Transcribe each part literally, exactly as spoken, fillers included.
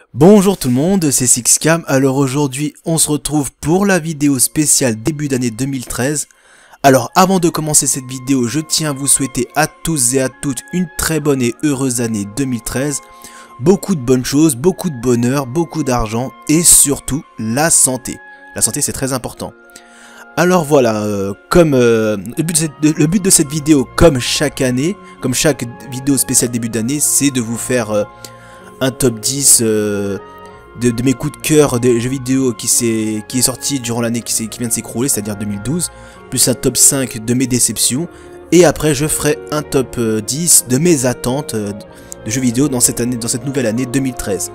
Bonjour tout le monde, c'est Sixcam. Alors aujourd'hui, on se retrouve pour la vidéo spéciale début d'année deux mille treize. Alors avant de commencer cette vidéo, je tiens à vous souhaiter à tous et à toutes une très bonne et heureuse année deux mille treize. Beaucoup de bonnes choses, beaucoup de bonheur, beaucoup d'argent et surtout la santé. La santé, c'est très important. Alors voilà, euh, comme euh, le, but de cette, le but de cette vidéo, comme chaque année, comme chaque vidéo spéciale début d'année, c'est de vous faire euh, un top dix euh, de, de mes coups de cœur des jeux vidéo qui, est, qui est sorti durant l'année qui, qui vient de s'écrouler, c'est-à-dire deux mille douze, plus un top cinq de mes déceptions, et après je ferai un top dix de mes attentes euh, de jeux vidéo dans cette, année, dans cette nouvelle année deux mille treize.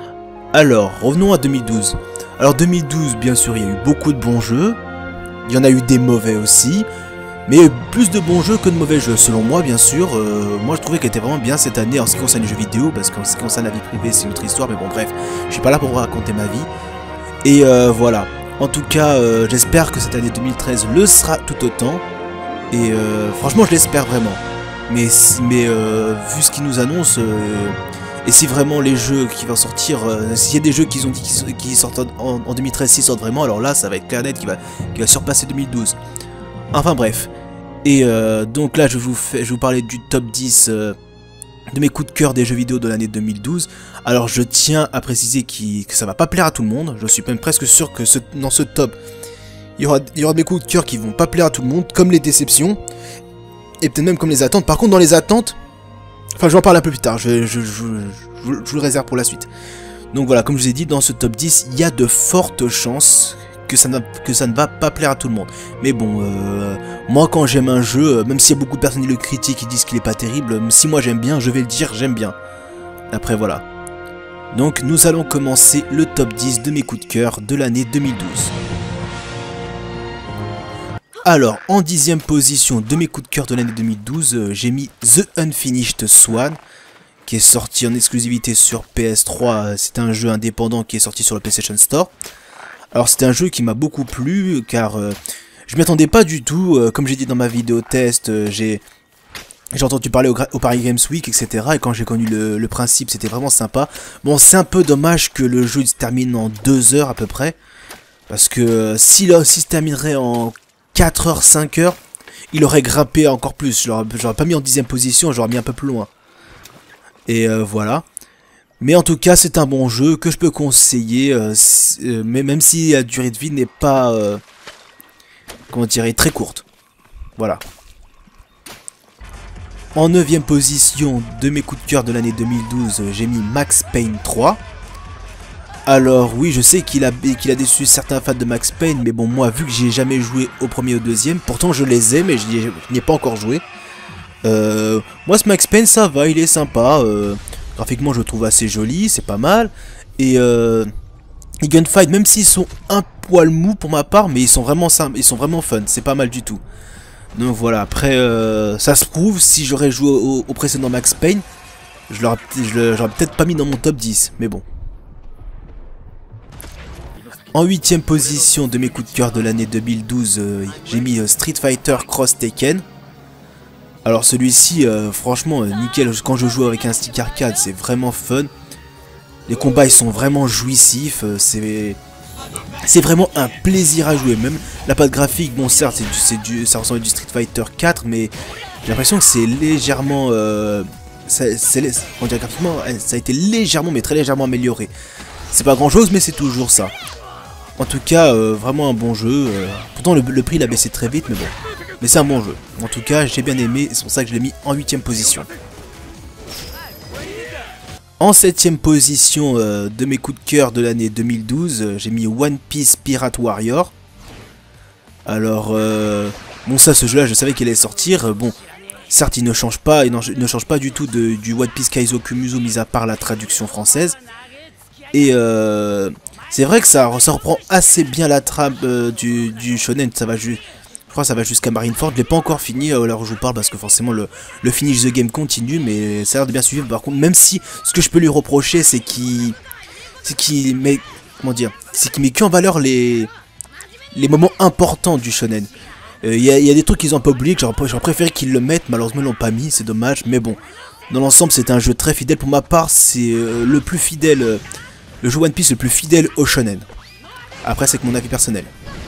Alors, revenons à deux mille douze. Alors deux mille douze, bien sûr, il y a eu beaucoup de bons jeux. Il y en a eu des mauvais aussi, mais plus de bons jeux que de mauvais jeux, selon moi bien sûr. Euh, moi je trouvais qu'elle était vraiment bien cette année en ce qui concerne les jeux vidéo, parce qu'en ce qui concerne la vie privée c'est une autre histoire, mais bon bref, je suis pas là pour vous raconter ma vie. Et euh, voilà, en tout cas euh, j'espère que cette année deux mille treize le sera tout autant, et euh, franchement je l'espère vraiment. Mais, mais euh, vu ce qu'ils nous annoncent, euh, et si vraiment les jeux qui vont sortir, euh, s'il y a des jeux qu'ils ont dit qui, qui sortent en, en deux mille treize, s'ils sortent vraiment, alors là ça va être clair net qui va, qui va surpasser deux mille douze. Enfin bref. Et euh, donc là je vous fais, je vais vous parler du top dix euh, de mes coups de cœur des jeux vidéo de l'année deux mille douze. Alors je tiens à préciser qui, que ça va pas plaire à tout le monde. Je suis même presque sûr que ce, dans ce top, il y aura, il y aura des coups de cœur qui vont pas plaire à tout le monde, comme les déceptions, et peut-être même comme les attentes. Par contre dans les attentes, enfin je vais en parler un peu plus tard, je, je, je, je, je, je vous le réserve pour la suite. Donc voilà, comme je vous ai dit, dans ce top dix, il y a de fortes chances que ça, que ça ne va pas plaire à tout le monde. Mais bon, euh, moi quand j'aime un jeu, même s'il y a beaucoup de personnes qui le critiquent, qui disent qu'il est pas terrible, si moi j'aime bien, je vais le dire, j'aime bien. Après voilà. Donc nous allons commencer le top dix de mes coups de cœur de l'année deux mille douze. Alors, en dixième position de mes coups de cœur de l'année deux mille douze, euh, j'ai mis The Unfinished Swan, qui est sorti en exclusivité sur P S trois. C'est un jeu indépendant qui est sorti sur le PlayStation Store. Alors c'était un jeu qui m'a beaucoup plu, car euh, je m'y attendais pas du tout. Euh, comme j'ai dit dans ma vidéo test, euh, j'ai j'ai entendu parler au, au Paris Games Week, et cetera. Et quand j'ai connu le, le principe, c'était vraiment sympa. Bon, c'est un peu dommage que le jeu se termine en deux heures à peu près, parce que euh, s'il si se terminerait en quatre heures, cinq heures, il aurait grimpé encore plus. Je l'aurais pas mis en dixième position, j'aurais mis un peu plus loin. Et euh, voilà. Mais en tout cas, c'est un bon jeu que je peux conseiller, euh, euh, mais même si la durée de vie n'est pas, euh, comment dirais, très courte. Voilà. En neuvième position de mes coups de cœur de l'année deux mille douze, j'ai mis Max Payne trois. Alors oui, je sais qu'il a, qu'il a déçu certains fans de Max Payne, mais bon, moi, vu que j'ai jamais joué au premier et au deuxième, pourtant je les ai, mais je n'y ai pas encore joué. Euh, moi, ce Max Payne, ça va, il est sympa. Euh, graphiquement, je le trouve assez joli, c'est pas mal. Et euh, les gunfights, même s'ils sont un poil mous pour ma part, mais ils sont vraiment simples, ils sont vraiment fun, c'est pas mal du tout. Donc voilà, après, euh, ça se prouve, si j'aurais joué au, au précédent Max Payne, je l'aurais peut-être pas mis dans mon top dix, mais bon. En huitième position de mes coups de cœur de l'année deux mille douze, euh, j'ai mis euh, Street Fighter Cross Tekken. Alors celui-ci, euh, franchement, euh, nickel, quand je joue avec un stick arcade, c'est vraiment fun. Les combats, ils sont vraiment jouissifs, euh, c'est c'est vraiment un plaisir à jouer. Même la patte graphique, bon certes, c'est du, du, ça ressemble à du Street Fighter quatre, mais j'ai l'impression que c'est légèrement... Euh, ça, on dirait graphiquement, ça a été légèrement, mais très légèrement amélioré. C'est pas grand-chose, mais c'est toujours ça. En tout cas, euh, vraiment un bon jeu. Euh, pourtant, le, le prix l'a baissé très vite, mais bon. Mais c'est un bon jeu. En tout cas, j'ai bien aimé. C'est pour ça que je l'ai mis en huitième position. En septième position euh, de mes coups de cœur de l'année deux mille douze, euh, j'ai mis One Piece Pirate Warrior. Alors, euh, bon ça, ce jeu-là, je savais qu'il allait sortir. Euh, bon, certes, il ne change pas, il ne change pas du tout de, du One Piece Kaizoku Musou, mis à part la traduction française. Et euh, c'est vrai que ça, ça reprend assez bien la trame euh, du, du shonen. Ça va juste... Je crois que ça va jusqu'à Marineford, je l'ai pas encore fini à l'heure où je vous parle parce que forcément le, le finish the game continue, mais ça a l'air de bien suivre. Par contre, même si ce que je peux lui reprocher, c'est qu'il c'est qu'il met, comment dire, c'est qu'il met qu'en valeur les les moments importants du shonen. Il euh, y, y a des trucs qu'ils ont pas oublié, que j'aurais préféré qu'ils le mettent, malheureusement ils l'ont pas mis, c'est dommage, mais bon. Dans l'ensemble, c'est un jeu très fidèle pour ma part, c'est euh, le plus fidèle. Euh, le jeu One Piece le plus fidèle au shonen. Après, c'est que mon avis personnel.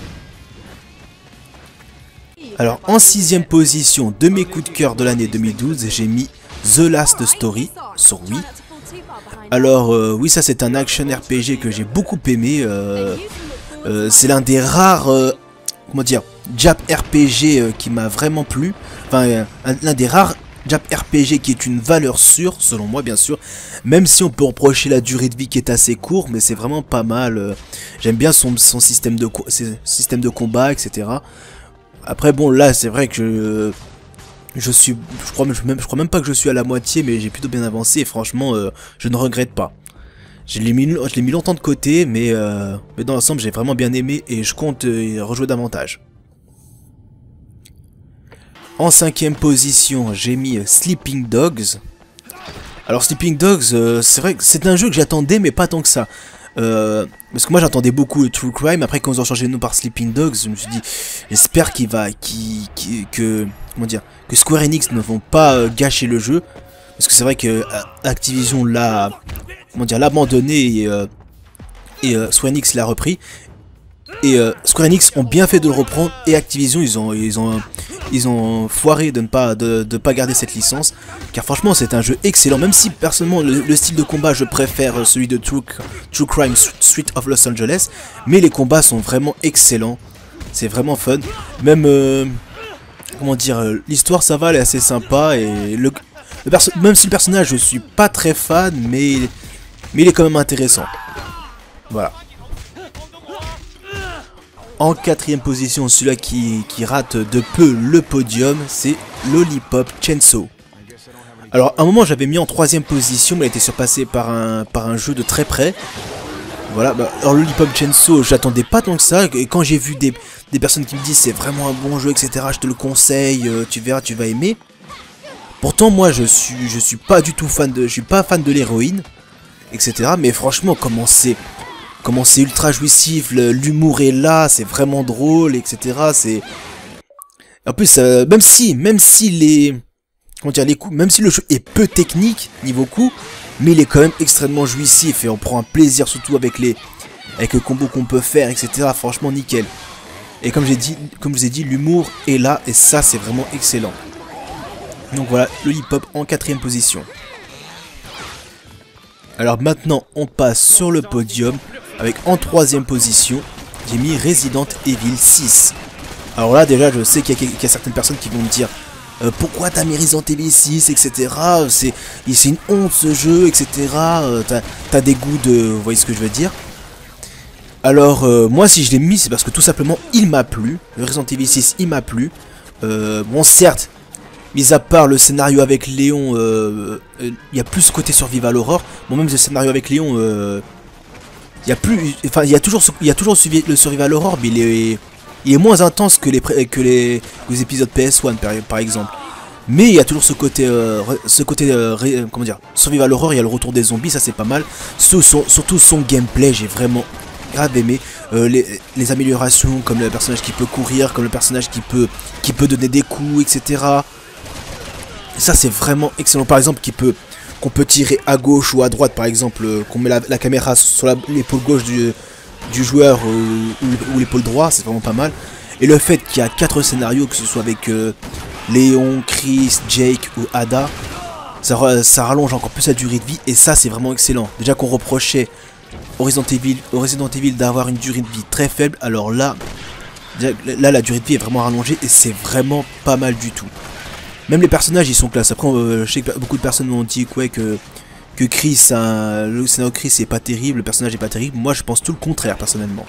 Alors, en sixième position de mes coups de cœur de l'année deux mille douze, j'ai mis The Last Story sur Wii. Alors, euh, oui, ça c'est un action R P G que j'ai beaucoup aimé. Euh, euh, c'est l'un des rares, euh, comment dire, Jap R P G euh, qui m'a vraiment plu. Enfin, euh, l'un des rares Jap R P G qui est une valeur sûre, selon moi bien sûr. Même si on peut reprocher la durée de vie qui est assez courte, mais c'est vraiment pas mal. Euh, J'aime bien son, son système, de système de combat, et cetera. Après bon, là c'est vrai que je, je suis, je crois, je, même, je crois même pas que je suis à la moitié, mais j'ai plutôt bien avancé et franchement, euh, je ne regrette pas. Je l'ai mis, je l'ai mis longtemps de côté, mais, euh, mais dans l'ensemble j'ai vraiment bien aimé et je compte euh, rejouer davantage. En cinquième position, j'ai mis Sleeping Dogs. Alors Sleeping Dogs, euh, c'est vrai que c'est un jeu que j'attendais, mais pas tant que ça. Euh, parce que moi j'attendais beaucoup True Crime. Après quand ils ont changé de nom par Sleeping Dogs, je me suis dit j'espère qu'il va qu'il, qu'il, que comment dire que Square Enix ne vont pas euh, gâcher le jeu, parce que c'est vrai que euh, Activision l'a comment dire l'a abandonné et, euh, et euh, Square Enix l'a repris. Et euh, Square Enix ont bien fait de le reprendre et Activision ils ont ils ont ils ont foiré de ne pas de, de pas garder cette licence, car franchement c'est un jeu excellent, même si personnellement le, le style de combat je préfère celui de True, True Crime Street of Los Angeles, mais les combats sont vraiment excellents, c'est vraiment fun, même euh, comment dire, l'histoire ça va, elle est assez sympa et le, le perso même si le personnage je suis pas très fan, mais mais il est quand même intéressant. Voilà. En quatrième position, celui-là qui, qui rate de peu le podium, c'est Lollipop Chainsaw. Alors, à un moment, j'avais mis en troisième position, mais il a été surpassé par un, par un jeu de très près. Voilà, bah, alors Lollipop Chainsaw, j'attendais pas tant que ça, et quand j'ai vu des, des personnes qui me disent c'est vraiment un bon jeu, et cetera, je te le conseille, euh, tu verras, tu vas aimer. Pourtant, moi, je suis, je suis pas du tout fan de, je suis pas fan de l'héroïne, et cetera. Mais franchement, comment c'est... Comment c'est ultra jouissif, l'humour est là, c'est vraiment drôle, et cetera. C'est en plus euh, même si, même si les, comment dire, les coups, même si le jeu est peu technique niveau coup, mais il est quand même extrêmement jouissif et on prend un plaisir surtout avec les, avec le combo qu'on peut faire, et cetera. Franchement nickel. Et comme j'ai dit, comme je vous ai dit, l'humour est là et ça c'est vraiment excellent. Donc voilà, Lollipop en quatrième position. Alors maintenant on passe sur le podium. Avec en troisième position, j'ai mis Resident Evil six. Alors là déjà je sais qu'il y, qu y a certaines personnes qui vont me dire euh, pourquoi t'as mis Resident Evil six, et cetera. C'est une honte ce jeu, et cetera. Euh, t'as t'as des goûts de... Vous voyez ce que je veux dire? Alors euh, moi si je l'ai mis c'est parce que tout simplement il m'a plu. Le Resident Evil six il m'a plu. Euh, bon certes, mis à part le scénario avec Léon, il euh, euh, y a plus ce côté survival horror. Bon même le scénario avec Léon... Euh, Il y a plus, enfin il y a toujours, il y a toujours le survival horror, mais il est, il est moins intense que les que les, les épisodes P S un par, par exemple. Mais il y a toujours ce côté, euh, ce côté, euh, ré, comment dire, survival horror. Il y a le retour des zombies, ça c'est pas mal. Sur son, surtout son gameplay, j'ai vraiment grave aimé. Euh, les, les améliorations, comme le personnage qui peut courir, comme le personnage qui peut, qui peut donner des coups, et cetera. Ça c'est vraiment excellent. Par exemple, qui peut qu'on peut tirer à gauche ou à droite, par exemple, euh, qu'on met la, la caméra sur l'épaule gauche du, du joueur euh, ou, ou l'épaule droite, c'est vraiment pas mal. Et le fait qu'il y a quatre scénarios, que ce soit avec euh, Léon, Chris, Jake ou Ada, ça, ça rallonge encore plus la durée de vie, et ça c'est vraiment excellent. Déjà qu'on reprochait au Resident Evil, au Resident Evil d'avoir une durée de vie très faible, alors là, là la durée de vie est vraiment rallongée, et c'est vraiment pas mal du tout. Même les personnages ils sont classe. Après euh, je sais que beaucoup de personnes m'ont dit ouais, que, que Chris, hein, le scénario Chris est pas terrible, le personnage est pas terrible. Moi je pense tout le contraire personnellement.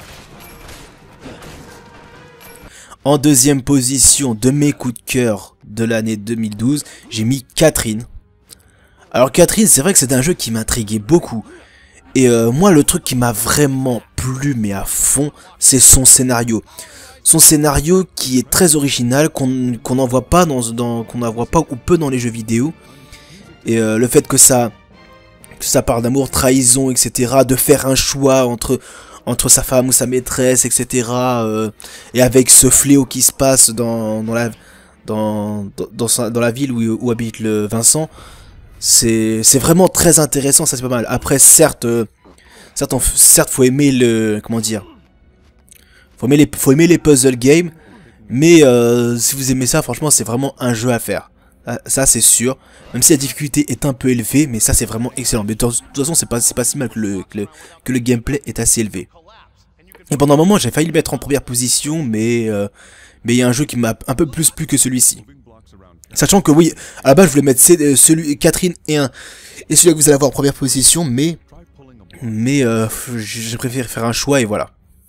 En deuxième position de mes coups de cœur de l'année deux mille douze, j'ai mis Catherine. Alors Catherine, c'est vrai que c'est un jeu qui m'intriguait beaucoup. Et euh, moi le truc qui m'a vraiment plu mais à fond, c'est son scénario. Son scénario qui est très original, qu'on qu'on n'en voit pas dans, dans qu'on n'en voit pas ou peu dans les jeux vidéo. Et euh, le fait que ça que ça parle d'amour, trahison, et cetera. De faire un choix entre entre sa femme ou sa maîtresse, et cetera. Euh, et avec ce fléau qui se passe dans dans la dans dans, dans, sa, dans la ville où, où habite le Vincent, c'est c'est vraiment très intéressant. Ça c'est pas mal. Après certes. Euh, Certes, on, certes, faut aimer le, comment dire, faut aimer les, faut aimer les puzzle games, mais euh, si vous aimez ça, franchement, c'est vraiment un jeu à faire. Ça, c'est sûr. Même si la difficulté est un peu élevée, mais ça, c'est vraiment excellent. Mais de toute façon, c'est pas, c'est pas si mal que le, que le, que le gameplay est assez élevé. Et pendant un moment, j'ai failli le mettre en première position, mais euh, mais il y a un jeu qui m'a un peu plus plu que celui-ci. Sachant que oui, à la base, je voulais mettre celui Catherine et un et celui que vous allez avoir en première position, mais mais euh, j'ai préféré faire un choix et voilà.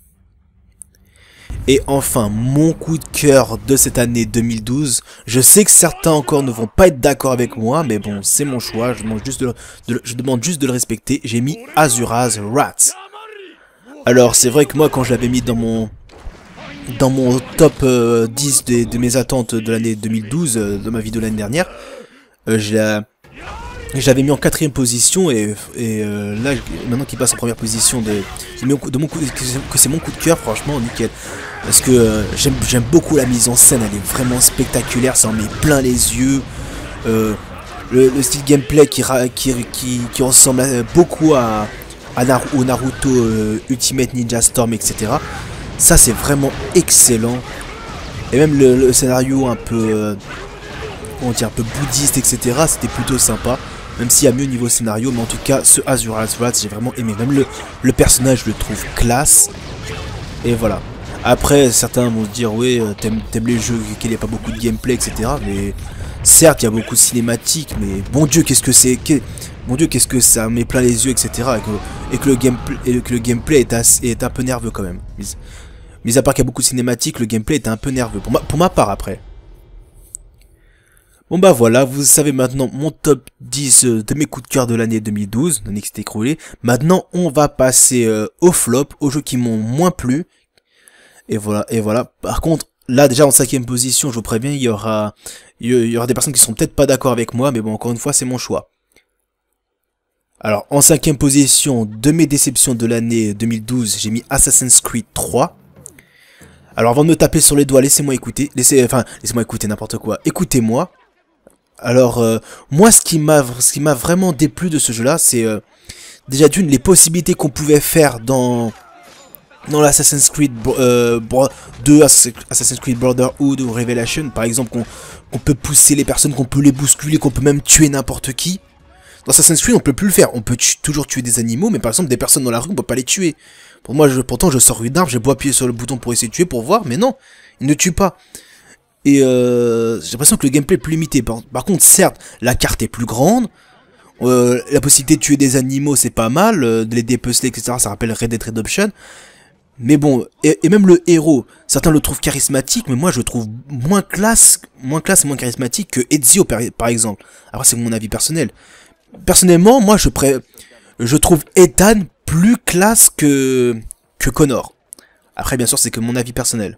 Et enfin, mon coup de cœur de cette année deux mille douze. Je sais que certains encore ne vont pas être d'accord avec moi, mais bon, c'est mon choix. Je demande juste de, de, je demande juste de le respecter. J'ai mis Asura's Wrath. Alors, c'est vrai que moi, quand je l'avais mis dans mon dans mon top euh, dix de, de mes attentes de l'année deux mille douze, euh, de ma vidéo l'année dernière, euh, je l'avais mis en quatrième position et, et euh, là, maintenant qu'il passe en première position de, de mon, de mon coup, que c'est mon coup de cœur, franchement, nickel. Parce que euh, j'aime beaucoup la mise en scène, elle est vraiment spectaculaire, ça en met plein les yeux. Euh, le, le style gameplay qui, qui, qui, qui ressemble à, beaucoup à, à Nar au Naruto euh, Ultimate Ninja Storm, et cetera. Ça, c'est vraiment excellent. Et même le, le scénario un peu, euh, on dit un peu bouddhiste, et cetera. C'était plutôt sympa. Même s'il y a mieux niveau scénario, mais en tout cas, ce Asura's Wrath, j'ai vraiment aimé. Même le, le personnage, je le trouve classe. Et voilà. Après, certains vont se dire, oui, t'aimes les jeux, qu'il n'y a pas beaucoup de gameplay, et cetera. Mais certes, il y a beaucoup de cinématiques, mais bon Dieu, qu'est-ce que c'est qu Mon Dieu, qu'est-ce que ça met plein les yeux, et cetera. Et que, et que, le, gameplay, et que le gameplay est, assez, est un peu nerveux quand même. Mis, mis à part qu'il y a beaucoup de cinématiques, le gameplay est un peu nerveux. Pour ma, pour ma part, après. Bon bah voilà, vous savez maintenant mon top dix de mes coups de cœur de l'année deux mille douze, l'année qui s'est écroulée. Maintenant, on va passer euh, au flop, aux jeux qui m'ont moins plu. Et voilà, et voilà. Par contre, là déjà en cinquième position, je vous préviens, il y aura, il y aura des personnes qui seront peut-être pas d'accord avec moi, mais bon, encore une fois, c'est mon choix. Alors, en cinquième position, de mes déceptions de l'année deux mille douze, j'ai mis Assassin's Creed trois. Alors, avant de me taper sur les doigts, laissez-moi écouter, laissez, enfin, laissez-moi écouter n'importe quoi. Écoutez-moi. Alors, euh, moi, ce qui m'a, ce qui m'a vraiment déplu de ce jeu-là, c'est euh, déjà d'une les possibilités qu'on pouvait faire dans dans l'Assassin's Creed euh, deux, Assassin's Creed Brotherhood ou Revelation, par exemple, qu'on qu'on peut pousser les personnes, qu'on peut les bousculer, qu'on peut même tuer n'importe qui. Dans Assassin's Creed, on peut plus le faire. On peut tu toujours tuer des animaux, mais par exemple, des personnes dans la rue, on peut pas les tuer. Pour moi, je, pourtant, je sors une arme, j'ai beau appuyer sur le bouton pour essayer de tuer, pour voir, mais non, ils ne tuent pas. Et euh, j'ai l'impression que le gameplay est plus limité. Par, par contre, certes, la carte est plus grande. Euh, la possibilité de tuer des animaux, c'est pas mal. Euh, de les dépecer, et cetera. Ça rappelle Red Dead Redemption. Mais bon, et, et même le héros, certains le trouvent charismatique, mais moi je le trouve moins classe, moins classe et moins charismatique que Ezio par, par exemple. Alors c'est mon avis personnel. Personnellement, moi je pré je trouve Ethan plus classe que que Connor. Après bien sûr c'est que mon avis personnel.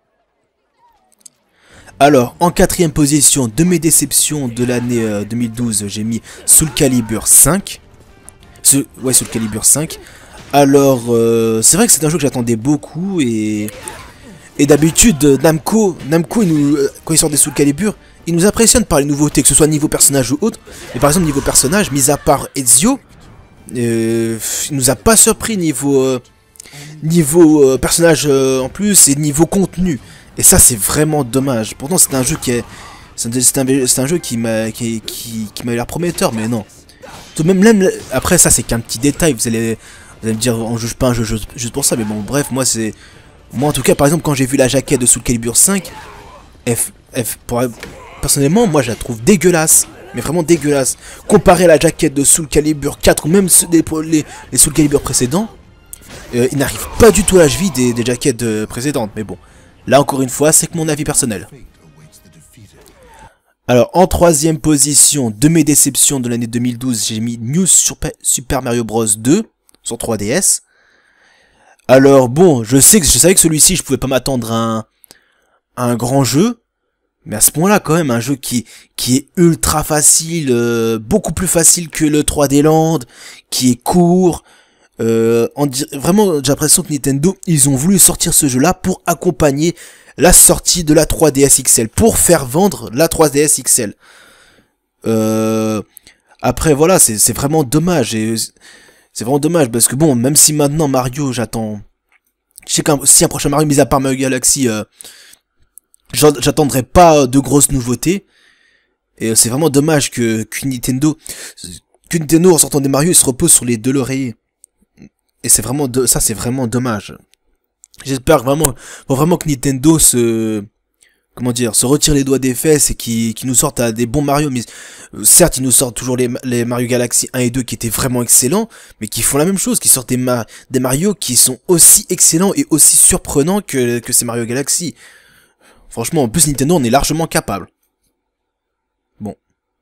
Alors en quatrième position de mes déceptions de l'année euh, deux mille douze, j'ai mis Soul Calibur cinq. Soul, ouais Soul Calibur cinq. Alors, euh, c'est vrai que c'est un jeu que j'attendais beaucoup et et d'habitude Namco, Namco, il nous, quand il sort des Soul Calibur, il nous impressionne par les nouveautés, que ce soit niveau personnage ou autre. Mais par exemple niveau personnage, mis à part Ezio, euh, il nous a pas surpris niveau euh, niveau euh, personnage euh, en plus et niveau contenu. Et ça c'est vraiment dommage. Pourtant c'est un jeu qui est, c'est un, un, un jeu qui m'a qui qui, qui m'a l'air prometteur, mais non. Tout de même, même après ça c'est qu'un petit détail. Vous allez Vous allez me dire, on juge pas un jeu juste pour ça, mais bon, bref, moi c'est... Moi en tout cas, par exemple, quand j'ai vu la jaquette de Soul Calibur cinq, F, F, pour... personnellement, moi je la trouve dégueulasse. Mais vraiment dégueulasse. Comparé à la jaquette de Soul Calibur quatre, ou même les, les, les Soul Calibur précédents, euh, il n'arrive pas du tout à la cheville des, des jaquettes euh, précédentes. Mais bon, là encore une fois, c'est que mon avis personnel. Alors, en troisième position de mes déceptions de l'année deux mille douze, j'ai mis New Super, Super Mario Bros deux. Sur trois D S. Alors bon, je sais que je savais que celui-ci, je pouvais pas m'attendre à un, à un grand jeu, mais à ce point-là, quand même, un jeu qui qui est ultra facile, euh, beaucoup plus facile que le trois D Land, qui est court. Euh, en vraiment, j'ai l'impression que Nintendo, ils ont voulu sortir ce jeu-là pour accompagner la sortie de la trois D S X L, pour faire vendre la trois D S X L. Euh, après, voilà, c'est vraiment dommage. Et C'est vraiment dommage, parce que bon, même si maintenant Mario, j'attends... Je sais qu'un si un prochain Mario, mis à part Mario Galaxy, euh, j'attendrai pas de grosses nouveautés. Et c'est vraiment dommage que, que Nintendo... Que Nintendo, en sortant des Mario, il se repose sur les deux lauriers. Et c'est vraiment... De, ça, c'est vraiment dommage. J'espère vraiment... Faut vraiment que Nintendo se... Comment dire, se retire les doigts des fesses et qui qui nous sortent à des bons Mario, mais euh, certes ils nous sortent toujours les, les Mario Galaxy un et deux qui étaient vraiment excellents, mais qui font la même chose, qui sortent des, ma des Mario qui sont aussi excellents et aussi surprenants que, que ces Mario Galaxy. Franchement, en plus Nintendo en est largement capable. Bon.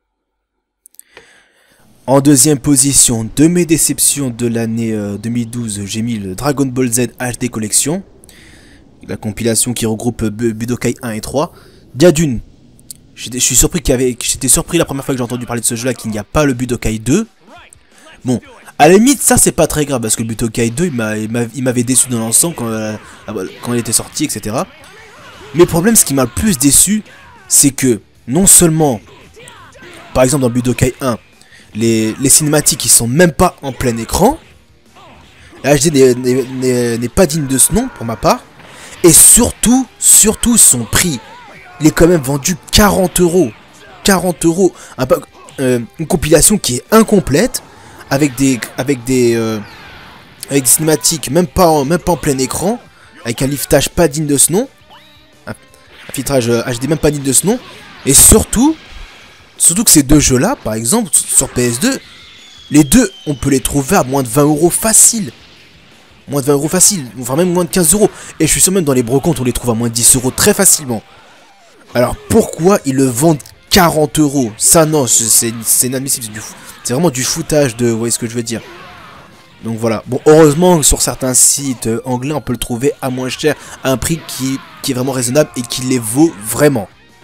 En deuxième position, de mes déceptions de l'année euh, deux mille douze, j'ai mis le Dragon Ball Z H D Collection. La compilation qui regroupe Budokai un et trois. Déjà d'une, je suis surpris qu'il y avait, j'étais surpris la première fois que j'ai entendu parler de ce jeu là qu'il n'y a pas le Budokai deux. Bon, à la limite ça c'est pas très grave parce que le Budokai deux il m'avait déçu dans l'ensemble quand, euh, quand il était sorti, et cetera. Mais le problème, ce qui m'a le plus déçu, c'est que non seulement, par exemple dans Budokai un, les, les cinématiques ils sont même pas en plein écran. La H D n'est pas digne de ce nom pour ma part. Et surtout, surtout son prix. Il est quand même vendu quarante euros. quarante euros. Un, euh, une compilation qui est incomplète. Avec des, avec des, euh, avec des cinématiques même pas, en, même pas en plein écran. Avec un liftage pas digne de ce nom. Un, un filtrage H D même pas digne de ce nom. Et surtout, surtout que ces deux jeux-là, par exemple, sur P S deux, les deux, on peut les trouver à moins de vingt euros facile. Moins de vingt euros facile, enfin même moins de quinze euros. Et je suis sûr même dans les brocantes on les trouve à moins de dix euros très facilement. Alors pourquoi ils le vendent quarante euros? Ça non, c'est inadmissible, c'est vraiment du foutage de... Vous voyez ce que je veux dire? Donc voilà. Bon, heureusement sur certains sites euh, anglais on peut le trouver à moins cher, à un prix qui, qui est vraiment raisonnable et qui les vaut vraiment.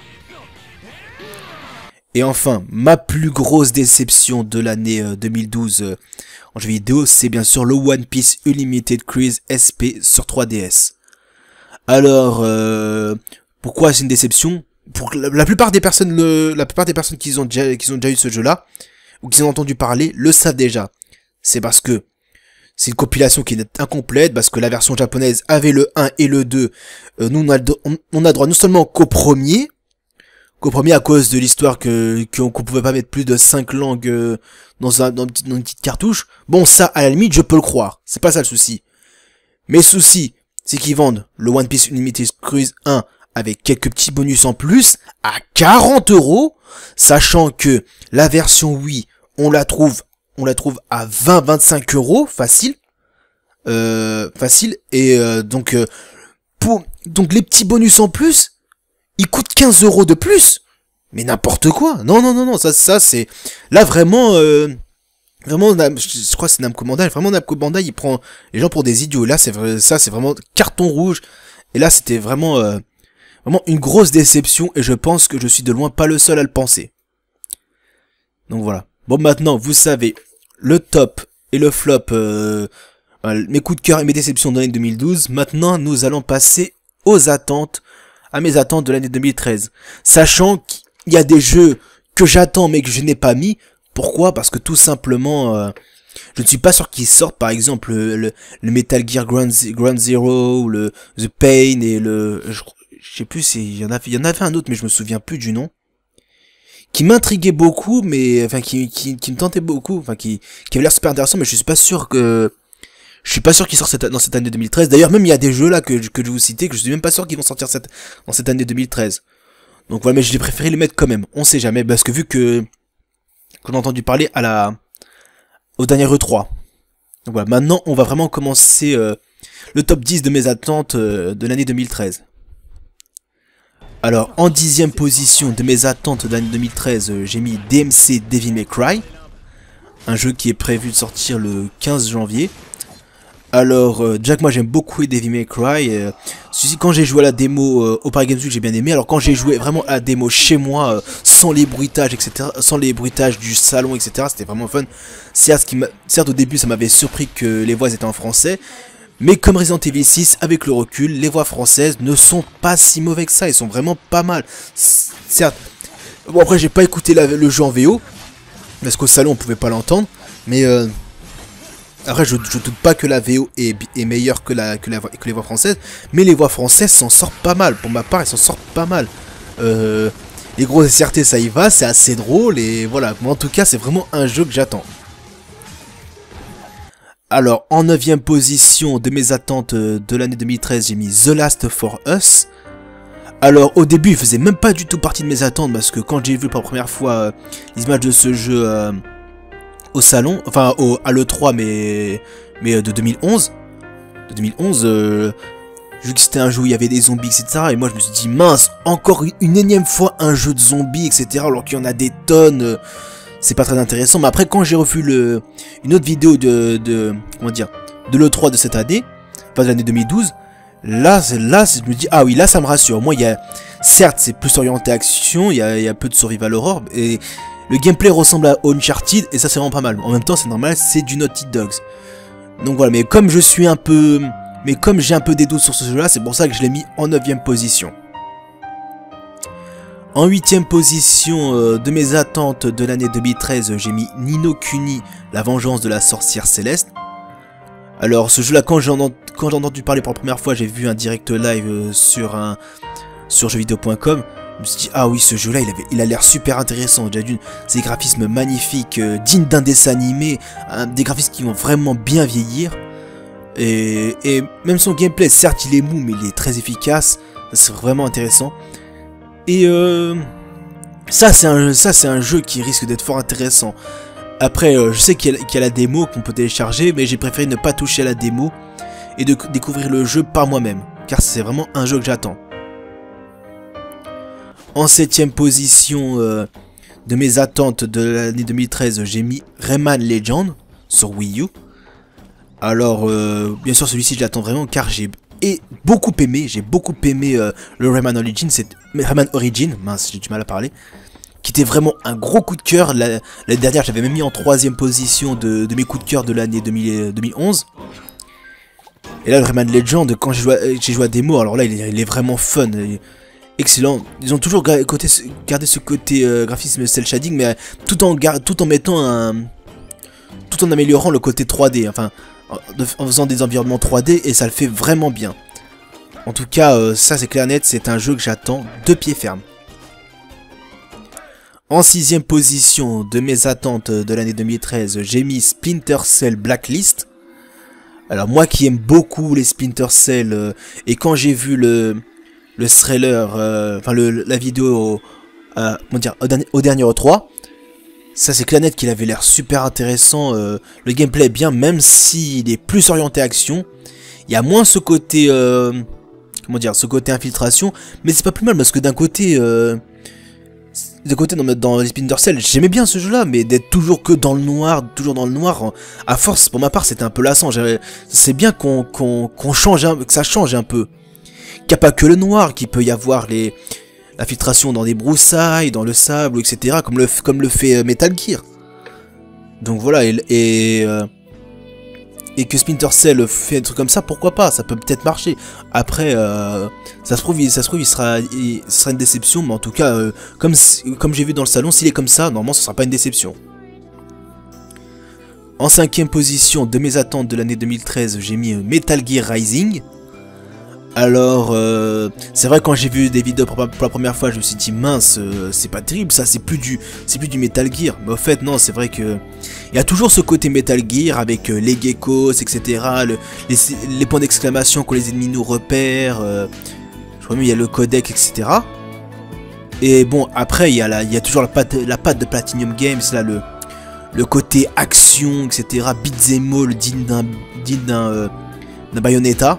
Et enfin, ma plus grosse déception de l'année euh, deux mille douze euh, en jeu vidéo, c'est bien sûr le One Piece Unlimited Cruise S P sur trois D S. Alors, euh, pourquoi c'est une déception? Pour la, la plupart des personnes, le, la plupart des personnes qui ont déjà, qui ont déjà eu ce jeu-là ou qui ont entendu parler, le savent déjà. C'est parce que c'est une compilation qui est incomplète, parce que la version japonaise avait le un et le deux. Euh, nous, on a, on, on a droit non seulement qu'au premier. Qu'au premier à cause de l'histoire que qu'on qu pouvait pas mettre plus de cinq langues euh, dans, un, dans, dans une petite cartouche. Bon, ça, à la limite, je peux le croire. C'est pas ça le souci. Mais le souci, c'est qu'ils vendent le One Piece Unlimited Cruise un avec quelques petits bonus en plus à quarante euros, sachant que la version Wii, on la trouve, on la trouve à vingt à vingt-cinq euros, facile. Euh, facile. Et euh, donc, euh, pour, donc les petits bonus en plus, il coûte quinze euros de plus. Mais n'importe quoi. Non, non, non, non. Ça, ça c'est... Là, vraiment... Euh... Vraiment, je crois que c'est Namco Bandai. Vraiment, Namco Bandai, il prend les gens pour des idiots. Là, c'est vrai, ça, c'est vraiment carton rouge. Et là, c'était vraiment... Euh... Vraiment une grosse déception. Et je pense que je suis de loin pas le seul à le penser. Donc voilà. Bon, maintenant, vous savez, le top et le flop... Euh... Mes coups de cœur et mes déceptions de l'année deux mille douze. Maintenant, nous allons passer aux attentes... à mes attentes de l'année deux mille treize. Sachant qu'il y a des jeux que j'attends mais que je n'ai pas mis. Pourquoi? Parce que tout simplement, euh, je ne suis pas sûr qu'ils sortent par exemple le, le, le Metal Gear Ground, Ground Zero, ou le The Pain et le... Je, je sais plus, il y en avait, il y en avait un autre mais je me souviens plus du nom. Qui m'intriguait beaucoup, mais... Enfin, qui, qui, qui me tentait beaucoup. Enfin, qui, qui avait l'air super intéressant, mais je suis pas sûr que... Je suis pas sûr qu'ils sortent cette, dans cette année deux mille treize. D'ailleurs, même il y a des jeux là que, que je vais vous citer que je suis même pas sûr qu'ils vont sortir cette, dans cette année deux mille treize. Donc voilà, mais j'ai préféré les mettre quand même. On sait jamais, parce que vu que qu'on a entendu parler à la au dernier E trois. Donc voilà, maintenant on va vraiment commencer euh, le top dix de mes attentes euh, de l'année deux mille treize. Alors en dixième position de mes attentes de l'année deux mille treize, euh, j'ai mis D M C Devil May Cry, un jeu qui est prévu de sortir le quinze janvier. Alors, euh, déjà que moi j'aime beaucoup Devil May Cry, euh, quand j'ai joué à la démo euh, au Paris Games Week, j'ai bien aimé. Alors quand j'ai joué vraiment à la démo chez moi, euh, sans les bruitages, et cetera, sans les bruitages du salon, et cetera, c'était vraiment fun. Certes, qui certes au début ça m'avait surpris que les voix étaient en français, mais comme Resident Evil six, avec le recul, les voix françaises ne sont pas si mauvais que ça, elles sont vraiment pas mal. Certes, bon après j'ai pas écouté la, le jeu en V O, parce qu'au salon on pouvait pas l'entendre, mais... Euh, Après, je, je doute pas que la V O est, est meilleure que, la, que, la, que les voix françaises, mais les voix françaises s'en sortent pas mal. Pour ma part, elles s'en sortent pas mal. Euh, les grosses S R T, ça y va, c'est assez drôle, et voilà. Moi, en tout cas, c'est vraiment un jeu que j'attends. Alors, en neuvième position de mes attentes de l'année deux mille treize, j'ai mis The Last of Us. Alors, au début, il faisait même pas du tout partie de mes attentes, parce que quand j'ai vu pour la première fois euh, les images de ce jeu euh, au salon, enfin au, à l'E trois, mais, mais euh, de deux mille onze, de deux mille onze, euh, vu que c'était un jeu où il y avait des zombies, et cetera. Et moi, je me suis dit, mince, encore une énième fois un jeu de zombies, et cetera. Alors qu'il y en a des tonnes, euh, c'est pas très intéressant. Mais après, quand j'ai revu le, une autre vidéo de, de comment dire, de l'E trois de cette année, enfin de l'année deux mille douze, là, là, je me dis, ah oui, là, ça me rassure. Moi, il y a, certes, c'est plus orienté action, il y a, il y a peu de survival horror, et le gameplay ressemble à Uncharted, et ça, c'est vraiment pas mal. En même temps, c'est normal, c'est du Naughty Dogs. Donc voilà, mais comme je suis un peu, mais comme j'ai un peu des doutes sur ce jeu-là, c'est pour ça que je l'ai mis en neuvième position. En huitième position euh, de mes attentes de l'année deux mille treize, j'ai mis Ni no Kuni, la vengeance de la sorcière céleste. Alors ce jeu-là, quand j'ai entendu parler pour la première fois, j'ai vu un direct live euh, sur un sur jeux vidéo point com. Je me suis dit, ah oui, ce jeu-là, il, il a l'air super intéressant. Déjà d'une, ces graphismes magnifiques, euh, dignes d'un dessin animé, hein, des graphismes qui vont vraiment bien vieillir. Et, et même son gameplay, certes, il est mou, mais il est très efficace. C'est vraiment intéressant. Et euh, ça, c'est un, ça, c'est un jeu qui risque d'être fort intéressant. Après, euh, je sais qu'il y, qu'il y a la démo qu'on peut télécharger, mais j'ai préféré ne pas toucher à la démo et de découvrir le jeu par moi-même, car c'est vraiment un jeu que j'attends. En septième position euh, de mes attentes de l'année deux mille treize, j'ai mis Rayman Legends sur Wii U. Alors, euh, bien sûr, celui-ci, je l'attends vraiment, car j'ai beaucoup aimé, j'ai beaucoup aimé euh, le Rayman Origins, Rayman Origins, mince, j'ai du mal à parler, qui était vraiment un gros coup de cœur. L'année dernière, j'avais même mis en troisième position de, de mes coups de cœur de l'année deux mille onze. Et là, le Rayman Legend, quand j'ai joué, joué à démo, alors là, il est, il est vraiment fun, excellent. Ils ont toujours côté, gardé ce côté euh, graphisme cel shading, mais tout en, tout en mettant un... tout en améliorant le côté trois D, enfin, en faisant des environnements trois D, et ça le fait vraiment bien. En tout cas, euh, ça c'est clair net, c'est un jeu que j'attends de pied ferme. En sixième position de mes attentes de l'année deux mille treize, j'ai mis Splinter Cell Blacklist. Alors moi qui aime beaucoup les Splinter Cell, euh, et quand j'ai vu le, le trailer, euh, enfin le, la vidéo au, euh, comment dire, au, dernier, au dernier E trois, ça c'est clair net qu'il avait l'air super intéressant, euh, le gameplay est bien, même s'il est plus orienté action. Il y a moins ce côté, euh, comment dire, ce côté infiltration, mais c'est pas plus mal parce que d'un côté, euh, d'un côté dans, dans les Splinter Cell, j'aimais bien ce jeu-là, mais d'être toujours que dans le noir, toujours dans le noir, à force, pour ma part, c'était un peu lassant. C'est bien qu'on qu'on qu'on change, un, que ça change un peu. Qu'il n'y a pas que le noir, qu'il peut y avoir les l'infiltration dans des broussailles, dans le sable, et cetera, comme le, comme le fait Metal Gear. Donc voilà, et, et, euh, et que Splinter Cell fait un truc comme ça, pourquoi pas, ça peut peut-être marcher. Après, euh, ça se trouve, il, ça se trouve, il sera, il, ce sera une déception, mais en tout cas, euh, comme, comme j'ai vu dans le salon, s'il est comme ça, normalement, ce sera pas une déception. En cinquième position de mes attentes de l'année deux mille treize, j'ai mis Metal Gear Rising. Alors, euh, c'est vrai, quand j'ai vu des vidéos pour, pour la première fois, je me suis dit, mince, euh, c'est pas terrible, ça, c'est plus du c'est plus du Metal Gear. Mais au fait, non, c'est vrai que il y a toujours ce côté Metal Gear avec euh, les geckos, et cetera, le, les, les points d'exclamation quand les ennemis nous repèrent, euh, je crois même il y a le codec, et cetera. Et bon, après, il y a, la, il y a toujours la patte, la patte de Platinum Games, là, le, le côté action, et cetera, beat'em all, digne d'un digne d'un euh, d'un Bayonetta.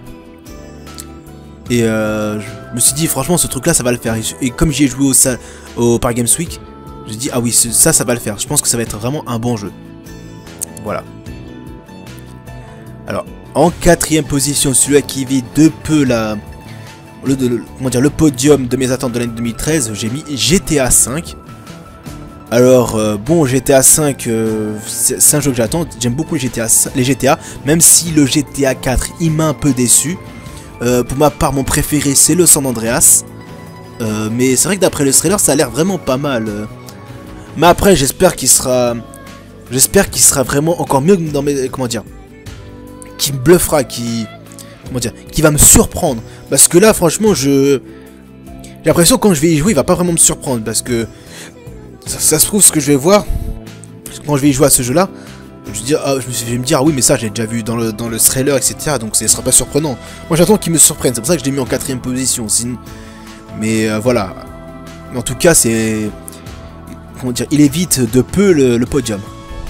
Et euh, je me suis dit, franchement, ce truc-là, ça va le faire. Et comme j'y ai joué au, au Paris Games Week, je me suis dit, ah oui, ça, ça va le faire. Je pense que ça va être vraiment un bon jeu. Voilà. Alors, en quatrième position, celui qui vit de peu la, le, le, comment dire, le podium de mes attentes de l'année deux mille treize, j'ai mis G T A cinq. Alors, euh, bon, G T A cinq, euh, c'est un jeu que j'attends. J'aime beaucoup les G T A, les G T A, même si le G T A quatre, il m'a un peu déçu. Euh, pour ma part, mon préféré, c'est le San Andreas. Euh, mais c'est vrai que d'après le trailer, ça a l'air vraiment pas mal. Mais après, j'espère qu'il sera... J'espère qu'il sera vraiment encore mieux dans mes... Comment dire, qui me bluffera, qui... Comment dire, qui va me surprendre. Parce que là, franchement, je... J'ai l'impression que quand je vais y jouer, il va pas vraiment me surprendre. Parce que... Ça, ça se trouve, ce que je vais voir... Quand je vais y jouer à ce jeu-là, je, dire, ah, je vais me dire, ah oui, mais ça, j'ai déjà vu dans le, dans le trailer, et cetera. Donc, ça sera pas surprenant. Moi, j'attends qu'il me surprenne. C'est pour ça que je l'ai mis en quatrième position. Sinon... Mais euh, voilà. Mais en tout cas, c'est... Comment dire, il évite de peu le, le podium.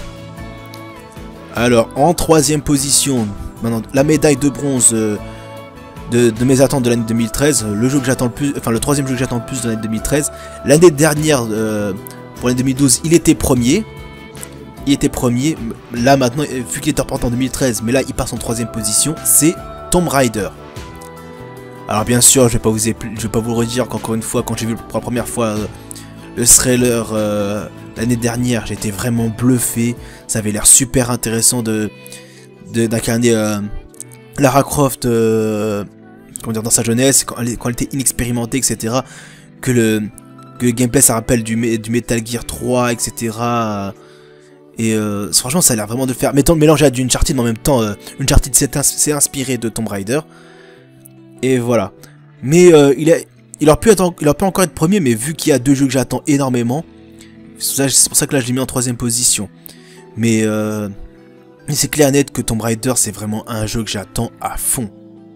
Alors, en troisième position, maintenant, la médaille de bronze euh, de, de mes attentes de l'année deux mille treize, le jeu que j'attends le plus, enfin le troisième jeu que j'attends le plus de l'année deux mille treize. L'année dernière, euh, pour l'année deux mille douze, il était premier. Il était premier. Là maintenant, vu qu'il était reporté en deux mille treize, mais là il passe en troisième position, c'est Tomb Raider. Alors bien sûr, je vais pas vous, je vais pas vous le redire qu'encore une fois, quand j'ai vu pour la première fois euh, le trailer euh, l'année dernière, j'étais vraiment bluffé. Ça avait l'air super intéressant de d'incarner euh, Lara Croft euh, comment dire, dans sa jeunesse, quand elle, quand elle était inexpérimentée, et cetera. Que le, que le gameplay, ça rappelle du, du Metal Gear trois, et cetera. Et euh, franchement, ça a l'air vraiment de faire. Mettons, mélanger à du Uncharted, mais en même temps, euh, Uncharted s'est inspiré de Tomb Raider. Et voilà. Mais euh, il, a, il, aurait pu être, il aurait pu encore être premier, mais vu qu'il y a deux jeux que j'attends énormément, c'est pour ça que là, je l'ai mis en troisième position. Mais euh, c'est clair et net que Tomb Raider, c'est vraiment un jeu que j'attends à fond.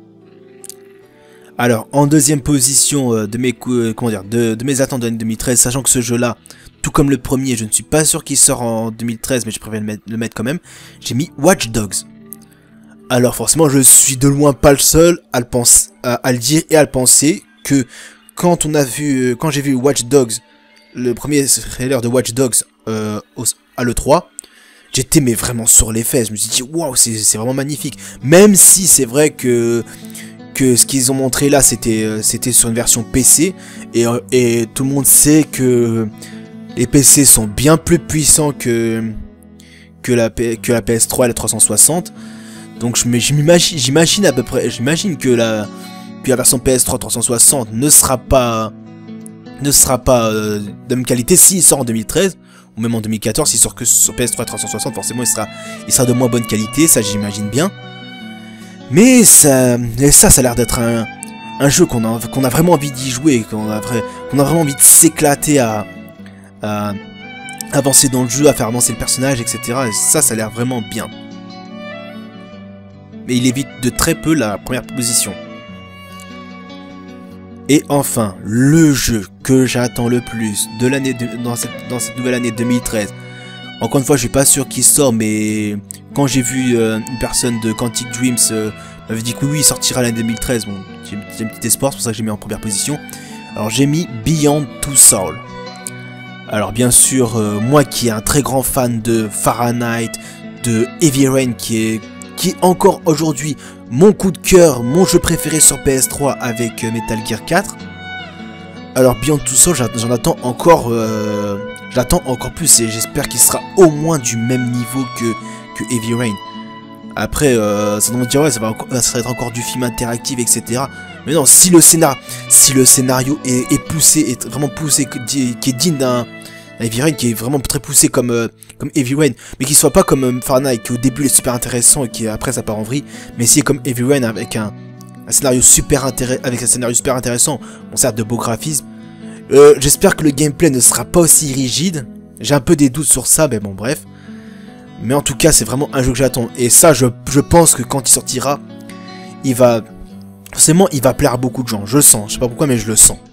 Alors, en deuxième position euh, de, mes, euh, comment dire, de, de mes attentes de l'année deux mille treize, sachant que ce jeu-là, tout comme le premier, je ne suis pas sûr qu'il sort en deux mille treize, mais je préfère le mettre, le mettre quand même, j'ai mis Watch Dogs. Alors forcément, je suis de loin pas le seul à le, pense, à, à le dire et à le penser, que quand on a vu, quand j'ai vu Watch Dogs, le premier trailer de Watch Dogs euh, au, à l'E trois, j'étais mais vraiment sur les fesses. Je me suis dit waouh, c'est vraiment magnifique. Même si c'est vrai que que ce qu'ils ont montré là, c'était c'était sur une version P C et, et tout le monde sait que les P C sont bien plus puissants que que la que la P S trois et la trois cent soixante. Donc je m'imagine j'imagine à peu près j'imagine que la que la version P S trois trois cent soixante ne sera pas ne sera pas euh, de même qualité s'il sort en deux mille treize. Ou même en deux mille quatorze, s'il sort que sur P S trois trois cent soixante, forcément il sera, il sera de moins bonne qualité, ça j'imagine bien. Mais ça, ça, ça a l'air d'être un, un jeu qu'on a, qu'on a vraiment envie d'y jouer, qu'on a, vrai, qu'on a vraiment envie de s'éclater à, à avancer dans le jeu, à faire avancer le personnage, et cetera. Et ça, ça a l'air vraiment bien. Mais il évite de très peu la première position. Et enfin, le jeu que j'attends le plus de l'année dans cette, dans cette nouvelle année deux mille treize. Encore une fois, je suis pas sûr qu'il sort, mais quand j'ai vu euh, une personne de Quantic Dreams euh, m'avait dit que oui, il sortira l'année deux mille treize. Bon, j'ai un petit espoir, c'est pour ça que j'ai mis en première position. Alors j'ai mis Beyond Two Souls. Alors bien sûr, euh, moi qui est un très grand fan de Fahrenheit, de Heavy Rain, qui est qui est encore aujourd'hui mon coup de cœur, mon jeu préféré sur P S trois avec euh, Metal Gear quatre. Alors Beyond Two Souls, j'en attends encore, euh, j'attends encore plus et j'espère qu'il sera au moins du même niveau que, que Heavy Rain. Après, euh, ça va dire ouais, ça va, encore, ça va être encore du film interactif, et cetera. Mais non, si le scénario, si le scénario est, est poussé, est vraiment poussé, qui est digne d'un Heavy Rain, qui est vraiment très poussé comme, euh, comme Heavy Rain, mais qui soit pas comme euh, Fahrenheit, qui au début est super intéressant et qui après ça part en vrille, mais si est comme Heavy Rain avec un, un scénario super intéressant, avec un scénario super intéressant, on sert de beaux graphismes. Euh, J'espère que le gameplay ne sera pas aussi rigide. J'ai un peu des doutes sur ça, mais bon bref. Mais en tout cas, c'est vraiment un jeu que j'attends. Et ça, je, je pense que quand il sortira, il va forcément, il va plaire à beaucoup de gens. Je le sens. Je sais pas pourquoi, mais je le sens.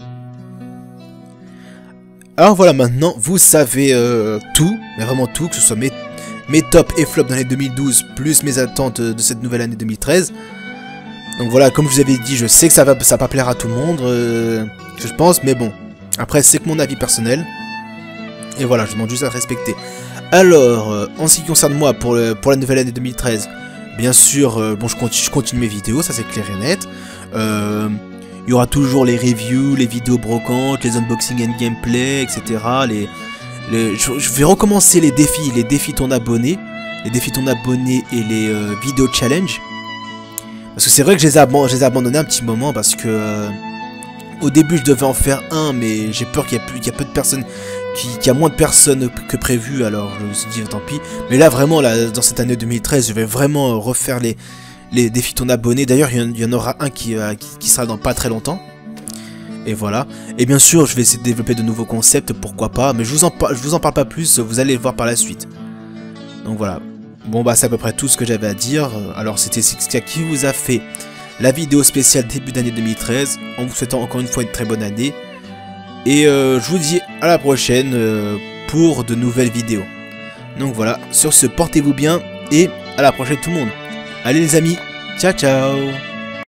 Alors voilà, maintenant, vous savez euh, tout, mais vraiment tout, que ce soit mes, mes tops et flops dans l'année deux mille douze, plus mes attentes de cette nouvelle année deux mille treize. Donc voilà, comme je vous avais dit, je sais que ça va, ça va pas plaire à tout le monde, euh, je pense, mais bon. Après, c'est que mon avis personnel. Et voilà, je demande juste à le respecter. Alors, euh, en ce qui concerne moi, pour, le, pour la nouvelle année deux mille treize, bien sûr, euh, bon, je continue, je continue mes vidéos, ça c'est clair et net. Euh... Il y aura toujours les reviews, les vidéos brocantes, les unboxings and gameplay, et cetera. Les, les, je, je vais recommencer les défis, les défis ton abonné, les défis ton abonné et les euh, vidéos challenge. Parce que c'est vrai que je les, ai je les ai abandonnés un petit moment parce que, euh, Au début, je devais en faire un, mais j'ai peur qu'il y a plus, qu'il y a peu de personnes, qu'il y a moins de personnes que prévu, alors je me suis dit tant pis. Mais là, vraiment, là, dans cette année deux mille treize, je vais vraiment refaire les, les défis ton abonné. D'ailleurs, il y en aura un qui, euh, qui, qui sera dans pas très longtemps. Et voilà. Et bien sûr, je vais essayer de développer de nouveaux concepts, pourquoi pas. Mais je vous en, je vous en parle pas plus, vous allez le voir par la suite. Donc voilà. Bon bah c'est à peu près tout ce que j'avais à dire. Alors c'était Sixka qui vous a fait la vidéo spéciale début d'année deux mille treize. En vous souhaitant encore une fois une très bonne année. Et euh, je vous dis à la prochaine euh, pour de nouvelles vidéos. Donc voilà. Sur ce, portez-vous bien et à la prochaine tout le monde. Allez les amis. Ciao ciao.